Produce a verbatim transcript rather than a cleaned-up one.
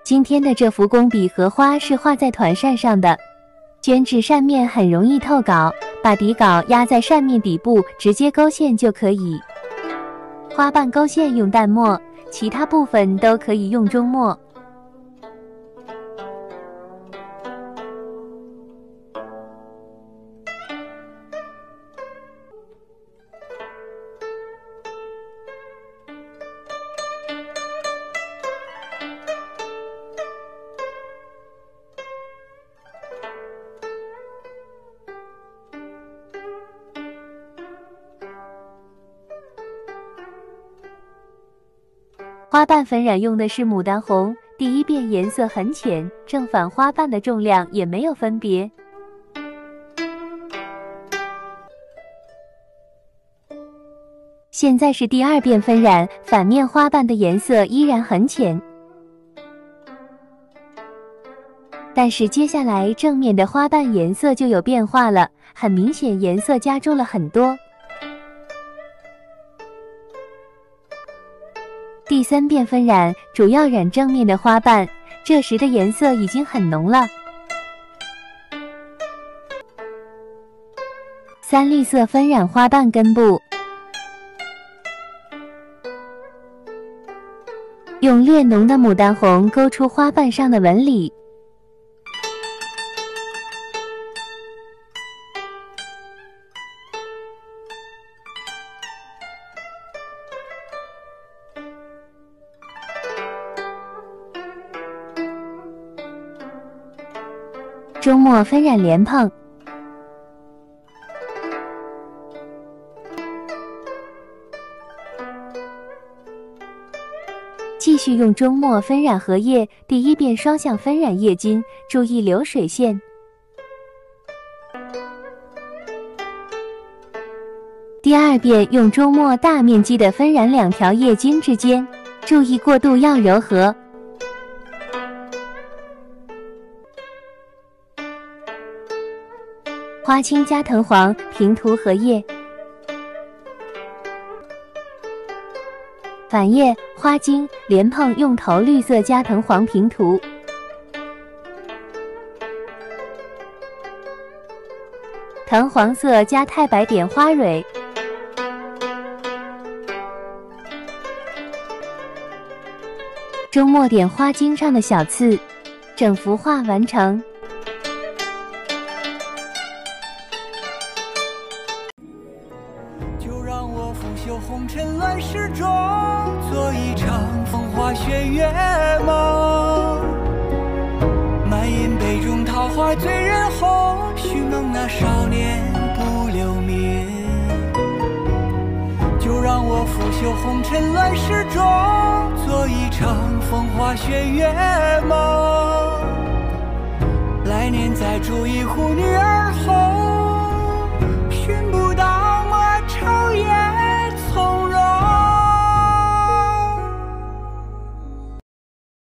今天的这幅工笔荷花是画在团扇上的，卷纸扇面很容易透稿，把底稿压在扇面底部，直接勾线就可以。花瓣勾线用淡墨，其他部分都可以用中墨。花瓣粉染用的是牡丹红，第一遍颜色很浅，正反花瓣的重量也没有分别。现在是第二遍分染，反面花瓣的颜色依然很浅，但是接下来正面的花瓣颜色就有变化了，很明显颜色加重了很多。第三遍分染，主要染正面的花瓣，这时的颜色已经很浓了。三绿色分染花瓣根部，用略浓的牡丹红勾出花瓣上的纹理。中墨分染莲蓬，继续用中墨分染荷叶，第一遍双向分染叶筋，注意流水线。第二遍用中墨大面积的分染两条叶筋之间，注意过渡要柔和。花青加藤黄平涂荷叶，反叶花茎莲蓬用头绿色加藤黄平涂，藤黄色加太白点花蕊，中墨点花茎上的小刺，整幅画完成。 红尘乱世中，做一场风花雪月梦。满饮杯中桃花醉人红，许梦那少年不留名。就让我拂袖红尘乱世中，做一场风花雪月梦。来年再煮一壶女儿红。